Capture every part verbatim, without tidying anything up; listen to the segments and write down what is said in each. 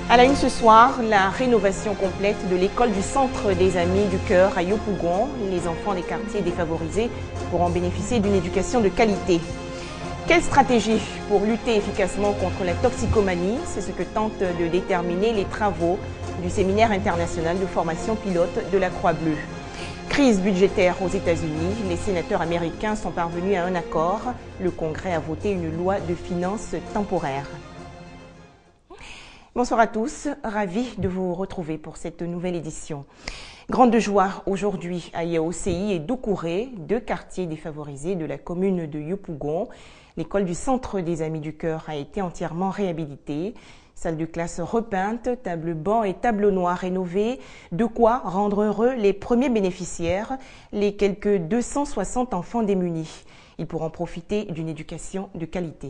À la une ce soir, la rénovation complète de l'école du Centre des Amis du Cœur à Yopougon. Les enfants des quartiers défavorisés pourront bénéficier d'une éducation de qualité. Quelle stratégie pour lutter efficacement contre la toxicomanie? C'est ce que tentent de déterminer les travaux du séminaire international de formation pilote de la Croix-Bleue. Crise budgétaire aux États-Unis, les sénateurs américains sont parvenus à un accord. Le Congrès a voté une loi de finances temporaire. Bonsoir à tous, ravi de vous retrouver pour cette nouvelle édition. Grande joie aujourd'hui à Yaoséi et Doucouré, deux quartiers défavorisés de la commune de Yopougon. L'école du Centre des Amis du Cœur a été entièrement réhabilitée. Salle de classe repeinte, table banc et tableau noir rénovés. De quoi rendre heureux les premiers bénéficiaires, les quelques deux cent soixante enfants démunis. Ils pourront profiter d'une éducation de qualité.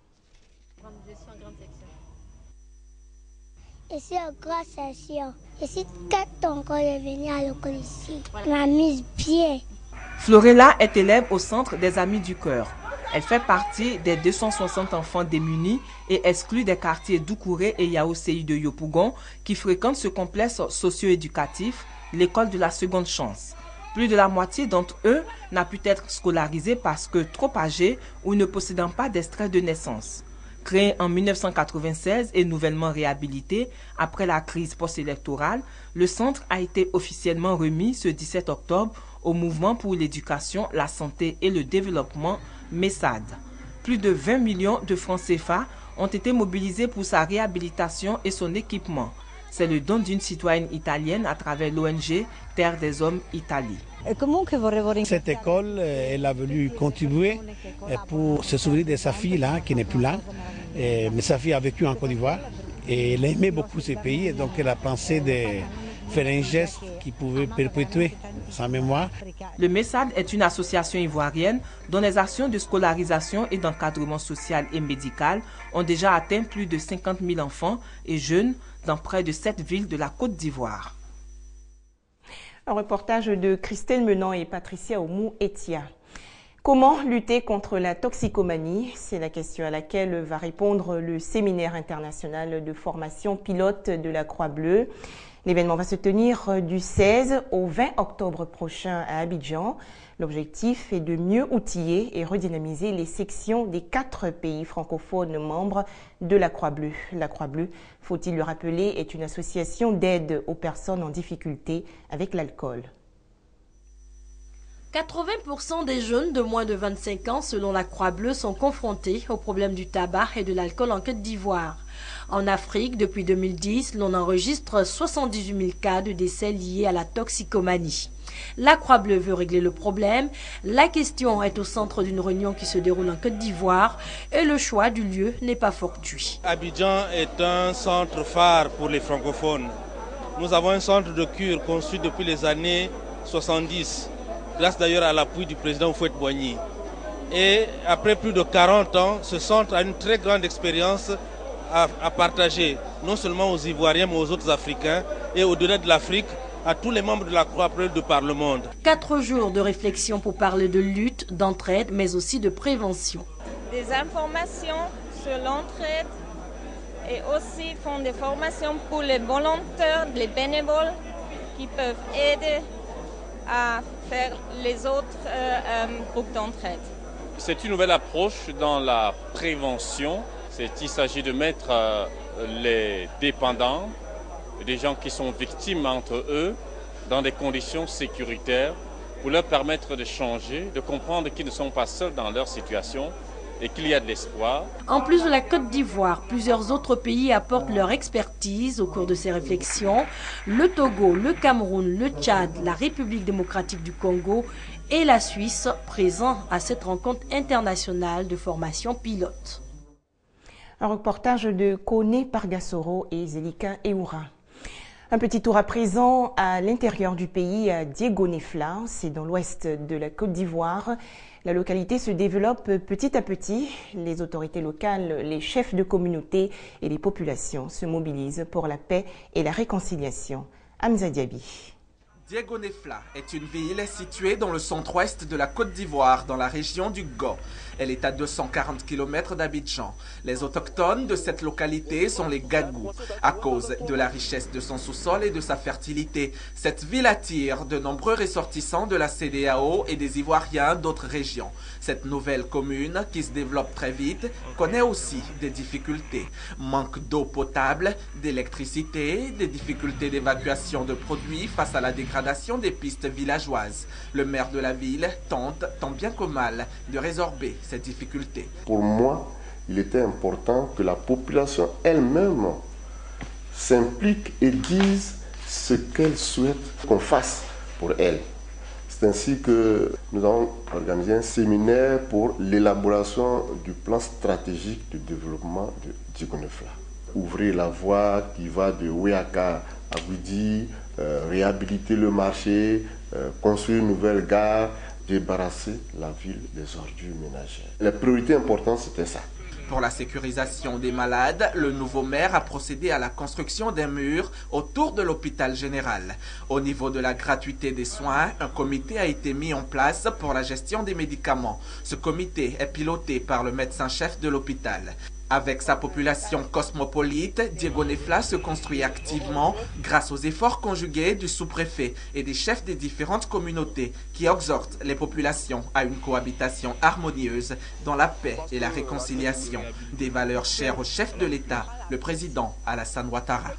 Ici, en grande session. Ici, quatre ans quand je venais à l'école ici. On m'a mise bien. Florella est élève au Centre des Amis du Cœur. Elle fait partie des deux cent soixante enfants démunis et exclus des quartiers Doucouré et Yaoséi de Yopougon qui fréquentent ce complexe socio-éducatif, l'école de la seconde chance. Plus de la moitié d'entre eux n'a pu être scolarisé parce que trop âgés ou ne possédant pas d'extrait de naissance. Créé en mille neuf cent quatre-vingt-seize et nouvellement réhabilité après la crise post-électorale, le centre a été officiellement remis ce dix-sept octobre au Mouvement pour l'éducation, la santé et le développement MESAD. Plus de vingt millions de francs C F A ont été mobilisés pour sa réhabilitation et son équipement. C'est le don d'une citoyenne italienne à travers l'O N G Terre des Hommes Italie. Cette école, elle a voulu contribuer pour se souvenir de sa fille là, qui n'est plus là. Mais sa fille a vécu en Côte d'Ivoire et elle aimait beaucoup ce pays. Et donc elle a pensé de faire un geste qui pouvait perpétuer sa mémoire. Le MESAD est une association ivoirienne dont les actions de scolarisation et d'encadrement social et médical ont déjà atteint plus de cinquante mille enfants et jeunes dans près de sept villes de la Côte d'Ivoire. Un reportage de Christelle Menant et Patricia Oumou-Etia. Comment lutter contre la toxicomanie? C'est la question à laquelle va répondre le séminaire international de formation pilote de la Croix-Bleue. L'événement va se tenir du seize au vingt octobre prochain à Abidjan. L'objectif est de mieux outiller et redynamiser les sections des quatre pays francophones membres de la Croix-Bleue. La Croix-Bleue, faut-il le rappeler, est une association d'aide aux personnes en difficulté avec l'alcool. quatre-vingts pour cent des jeunes de moins de vingt-cinq ans, selon la Croix-Bleue, sont confrontés au problème du tabac et de l'alcool en Côte d'Ivoire. En Afrique, depuis deux mille dix, l'on enregistre soixante-dix-huit mille cas de décès liés à la toxicomanie. La Croix-Bleue veut régler le problème. La question est au centre d'une réunion qui se déroule en Côte d'Ivoire et le choix du lieu n'est pas fortuit. Abidjan est un centre phare pour les francophones. Nous avons un centre de cure conçu depuis les années soixante-dix, grâce d'ailleurs à l'appui du président Houphouët-Boigny. Et après plus de quarante ans, ce centre a une très grande expérience à, à partager, non seulement aux Ivoiriens, mais aux autres Africains, et au-delà de l'Afrique, à tous les membres de la Croix-Bleue de par le monde. Quatre jours de réflexion pour parler de lutte, d'entraide, mais aussi de prévention. Des informations sur l'entraide et aussi font des formations pour les volontaires, les bénévoles qui peuvent aider à faire les autres euh, euh, groupes d'entraide. C'est une nouvelle approche dans la prévention. Il s'agit de mettre euh, les dépendants, des gens qui sont victimes entre eux, dans des conditions sécuritaires pour leur permettre de changer, de comprendre qu'ils ne sont pas seuls dans leur situation et qu'il y a de l'espoir. En plus de la Côte d'Ivoire, plusieurs autres pays apportent leur expertise au cours de ces réflexions. Le Togo, le Cameroun, le Tchad, la République démocratique du Congo et la Suisse présents à cette rencontre internationale de formation pilote. Un reportage de Kone Pargasoro et Zelika Eoura. Un petit tour à présent à l'intérieur du pays, à Diégonefla, c'est dans l'ouest de la Côte d'Ivoire. La localité se développe petit à petit. Les autorités locales, les chefs de communauté et les populations se mobilisent pour la paix et la réconciliation. Hamza Diaby. Diegonefla est une ville située dans le centre-ouest de la Côte d'Ivoire, dans la région du Go. Elle est à deux cent quarante kilomètres d'Abidjan. Les autochtones de cette localité sont les Gagous. À cause de la richesse de son sous-sol et de sa fertilité, cette ville attire de nombreux ressortissants de la C E D E A O et des Ivoiriens d'autres régions. Cette nouvelle commune, qui se développe très vite, connaît aussi des difficultés. Manque d'eau potable, d'électricité, des difficultés d'évacuation de produits face à la dégradation des pistes villageoises. Le maire de la ville tente, tant bien que mal, de résorber ces difficultés. Pour moi, il était important que la population elle-même s'implique et dise ce qu'elle souhaite qu'on fasse pour elle. C'est ainsi que nous avons organisé un séminaire pour l'élaboration du plan stratégique de développement de Diegonefla. Ouvrir la voie qui va de Ouéaka à Goudi, euh, réhabiliter le marché, euh, construire une nouvelle gare, débarrasser la ville des ordures ménagères. La priorité importante, c'était ça. Pour la sécurisation des malades, le nouveau maire a procédé à la construction d'un mur autour de l'hôpital général. Au niveau de la gratuité des soins, un comité a été mis en place pour la gestion des médicaments. Ce comité est piloté par le médecin-chef de l'hôpital. Avec sa population cosmopolite, Diegonefla se construit activement grâce aux efforts conjugués du sous-préfet et des chefs des différentes communautés qui exhortent les populations à une cohabitation harmonieuse dans la paix et la réconciliation. Des valeurs chères au chef de l'État, le président Alassane Ouattara.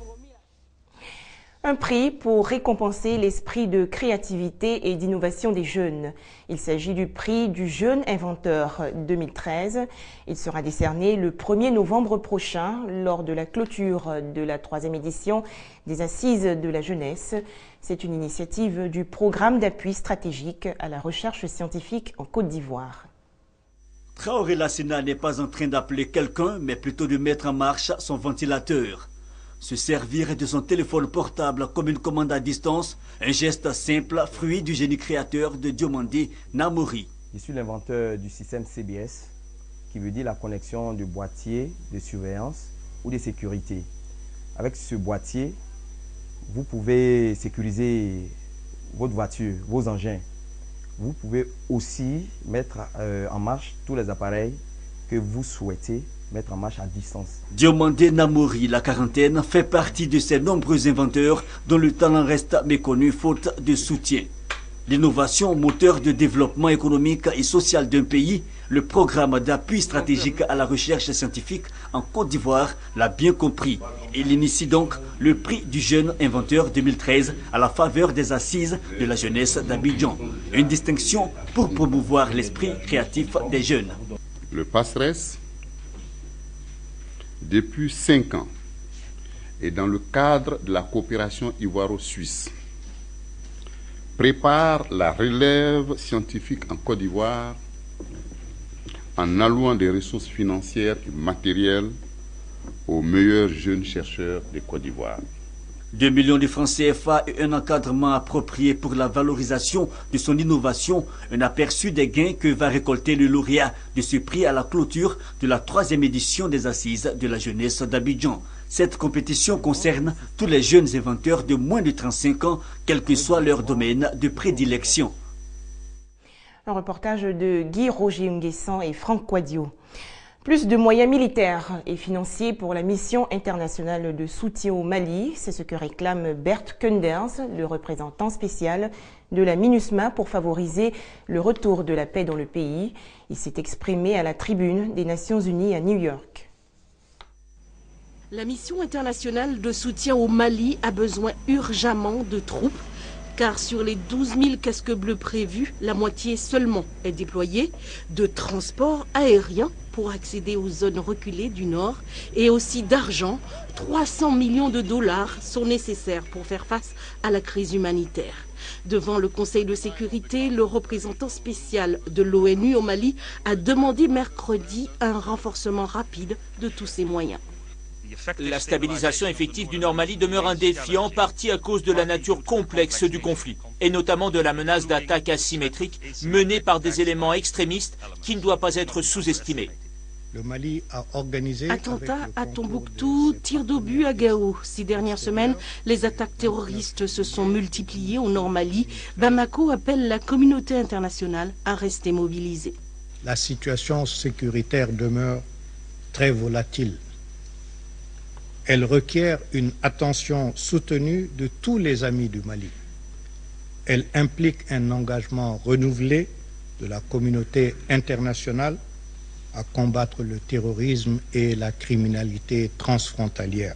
Un prix pour récompenser l'esprit de créativité et d'innovation des jeunes. Il s'agit du prix du Jeune Inventeur deux mille treize. Il sera décerné le premier novembre prochain lors de la clôture de la troisième édition des Assises de la jeunesse. C'est une initiative du programme d'appui stratégique à la recherche scientifique en Côte d'Ivoire. Traoré Lassina n'est pas en train d'appeler quelqu'un, mais plutôt de mettre en marche son ventilateur. Se servir de son téléphone portable comme une commande à distance, un geste simple, fruit du génie créateur de Diomandé Namori. Je suis l'inventeur du système C B S, qui veut dire la connexion du boîtier de surveillance ou de sécurité. Avec ce boîtier, vous pouvez sécuriser votre voiture, vos engins. Vous pouvez aussi mettre euh, en marche tous les appareils que vous souhaitez mettre en marche à distance. Diomandé Namori, la quarantaine, fait partie de ces nombreux inventeurs dont le talent reste méconnu faute de soutien. L'innovation, moteur de développement économique et social d'un pays, le programme d'appui stratégique à la recherche scientifique en Côte d'Ivoire l'a bien compris. Il initie donc le prix du Jeune Inventeur deux mille treize à la faveur des Assises de la jeunesse d'Abidjan. Une distinction pour promouvoir l'esprit créatif des jeunes. Le Passeresse, depuis cinq ans, et dans le cadre de la coopération ivoiro-suisse, prépare la relève scientifique en Côte d'Ivoire en allouant des ressources financières et matérielles aux meilleurs jeunes chercheurs de Côte d'Ivoire. deux millions de francs C F A et un encadrement approprié pour la valorisation de son innovation, un aperçu des gains que va récolter le lauréat de ce prix à la clôture de la troisième édition des Assises de la jeunesse d'Abidjan. Cette compétition concerne tous les jeunes inventeurs de moins de trente-cinq ans, quel que soit leur domaine de prédilection. Un reportage de Guy Roger Nguessan et Franck Quadio. Plus de moyens militaires et financiers pour la mission internationale de soutien au Mali, c'est ce que réclame Bert Koenders, le représentant spécial de la MINUSMA pour favoriser le retour de la paix dans le pays. Il s'est exprimé à la tribune des Nations Unies à New York. La mission internationale de soutien au Mali a besoin urgemment de troupes, car sur les douze mille casques bleus prévus, la moitié seulement est déployée, de transport aérien pour accéder aux zones reculées du Nord et aussi d'argent. trois cents millions de dollars sont nécessaires pour faire face à la crise humanitaire. Devant le Conseil de sécurité, le représentant spécial de l'ONU au Mali a demandé mercredi un renforcement rapide de tous ces moyens. La stabilisation effective du Nord Mali demeure un défi en partie à cause de la nature complexe du conflit, et notamment de la menace d'attaques asymétriques menée par des éléments extrémistes qui ne doit pas être sous-estimée. Le Mali a organisé... Attentats à Tombouctou, tirs d'obus à Gao. Ces dernières semaines, les attaques terroristes se sont multipliées au nord Mali. Bamako appelle la communauté internationale à rester mobilisée. La situation sécuritaire demeure très volatile. Elle requiert une attention soutenue de tous les amis du Mali. Elle implique un engagement renouvelé de la communauté internationale à combattre le terrorisme et la criminalité transfrontalière.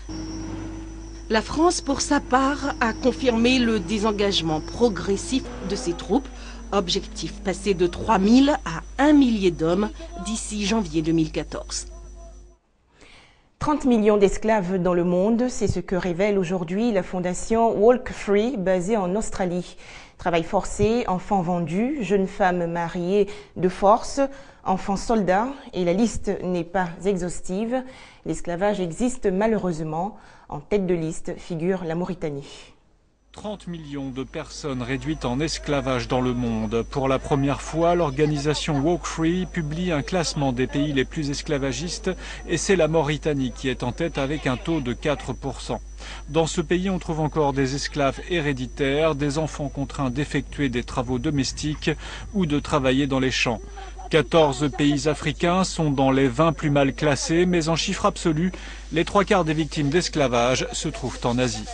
La France, pour sa part, a confirmé le désengagement progressif de ses troupes. Objectif passé de trois mille à un millier d'hommes d'ici janvier deux mille quatorze. trente millions d'esclaves dans le monde, c'est ce que révèle aujourd'hui la fondation Walk Free basée en Australie. Travail forcé, enfants vendus, jeunes femmes mariées de force, enfants soldats, et la liste n'est pas exhaustive. L'esclavage existe malheureusement. En tête de liste figure la Mauritanie. trente millions de personnes réduites en esclavage dans le monde. Pour la première fois, l'organisation Walk Free publie un classement des pays les plus esclavagistes et c'est la Mauritanie qui est en tête avec un taux de quatre pour cent. Dans ce pays, on trouve encore des esclaves héréditaires, des enfants contraints d'effectuer des travaux domestiques ou de travailler dans les champs. quatorze pays africains sont dans les vingt plus mal classés, mais en chiffre absolu, les trois quarts des victimes d'esclavage se trouvent en Asie.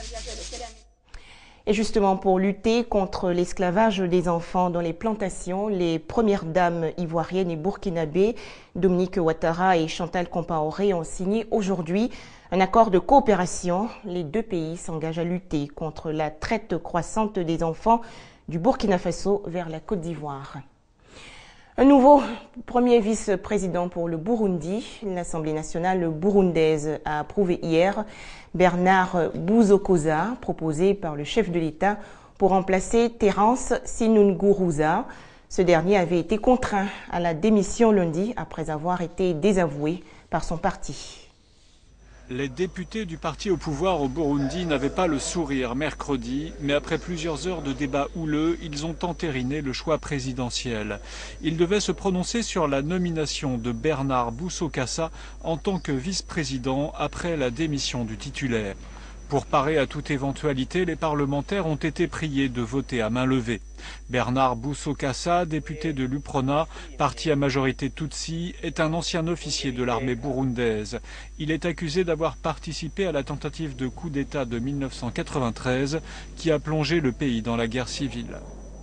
Et justement, pour lutter contre l'esclavage des enfants dans les plantations, les premières dames ivoiriennes et burkinabées, Dominique Ouattara et Chantal Compaoré, ont signé aujourd'hui un accord de coopération. Les deux pays s'engagent à lutter contre la traite croissante des enfants du Burkina Faso vers la Côte d'Ivoire. Un nouveau premier vice-président pour le Burundi. L'Assemblée nationale burundaise a approuvé hier Bernard Busokoza, proposé par le chef de l'État pour remplacer Terence Sinunguruza. Ce dernier avait été contraint à la démission lundi après avoir été désavoué par son parti. Les députés du parti au pouvoir au Burundi n'avaient pas le sourire mercredi, mais après plusieurs heures de débats houleux, ils ont entériné le choix présidentiel. Ils devaient se prononcer sur la nomination de Bernard Boussokassa en tant que vice-président après la démission du titulaire. Pour parer à toute éventualité, les parlementaires ont été priés de voter à main levée. Bernard Boussokassa, député de l'U P R O N A, parti à majorité Tutsi, est un ancien officier de l'armée burundaise. Il est accusé d'avoir participé à la tentative de coup d'État de mille neuf cent quatre-vingt-treize qui a plongé le pays dans la guerre civile.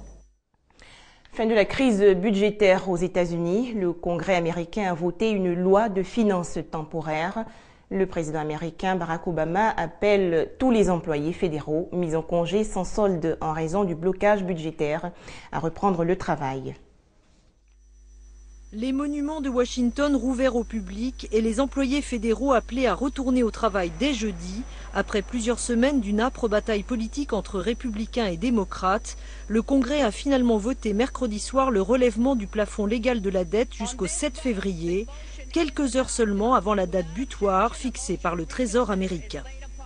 Fin de la crise budgétaire aux États-Unis, le Congrès américain a voté une loi de finances temporaire. Le président américain Barack Obama appelle tous les employés fédéraux mis en congé sans solde en raison du blocage budgétaire à reprendre le travail. Les monuments de Washington rouverts au public et les employés fédéraux appelés à retourner au travail dès jeudi. Après plusieurs semaines d'une âpre bataille politique entre républicains et démocrates, le Congrès a finalement voté mercredi soir le relèvement du plafond légal de la dette jusqu'au sept février, quelques heures seulement avant la date butoir fixée par le Trésor américain.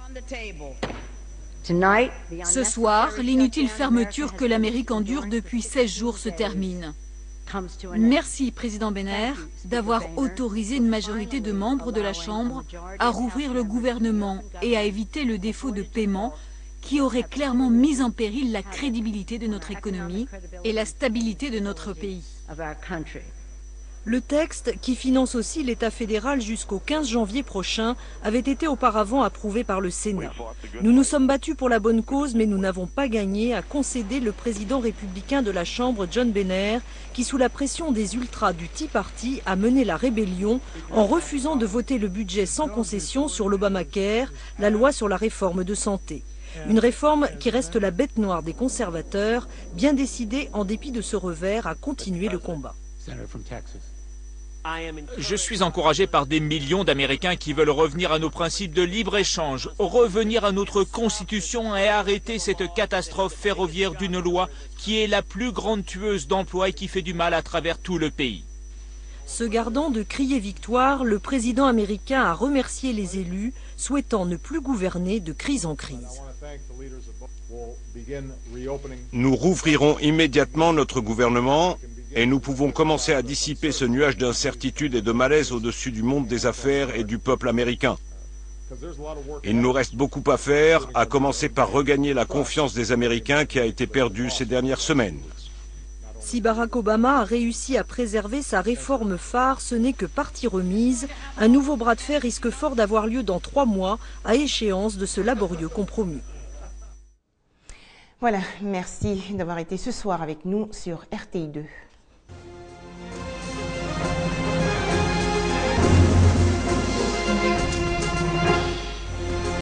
Ce soir, l'inutile fermeture que l'Amérique endure depuis seize jours se termine. Merci, Président Benner, d'avoir autorisé une majorité de membres de la Chambre à rouvrir le gouvernement et à éviter le défaut de paiement qui aurait clairement mis en péril la crédibilité de notre économie et la stabilité de notre pays. Le texte, qui finance aussi l'État fédéral jusqu'au quinze janvier prochain, avait été auparavant approuvé par le Sénat. Nous nous sommes battus pour la bonne cause, mais nous n'avons pas gagné, a concédé le président républicain de la Chambre, John Boehner, qui, sous la pression des ultras du Tea Party, a mené la rébellion en refusant de voter le budget sans concession sur l'Obamacare, la loi sur la réforme de santé. Une réforme qui reste la bête noire des conservateurs, bien décidés, en dépit de ce revers, à continuer le combat. Je suis encouragé par des millions d'Américains qui veulent revenir à nos principes de libre-échange, revenir à notre constitution et arrêter cette catastrophe ferroviaire d'une loi qui est la plus grande tueuse d'emplois et qui fait du mal à travers tout le pays. Se gardant de crier victoire, le président américain a remercié les élus, souhaitant ne plus gouverner de crise en crise. Nous rouvrirons immédiatement notre gouvernement et nous pouvons commencer à dissiper ce nuage d'incertitude et de malaise au-dessus du monde des affaires et du peuple américain. Il nous reste beaucoup à faire, à commencer par regagner la confiance des Américains qui a été perdue ces dernières semaines. Si Barack Obama a réussi à préserver sa réforme phare, ce n'est que partie remise. Un nouveau bras de fer risque fort d'avoir lieu dans trois mois, à échéance de ce laborieux compromis. Voilà, merci d'avoir été ce soir avec nous sur R T I deux.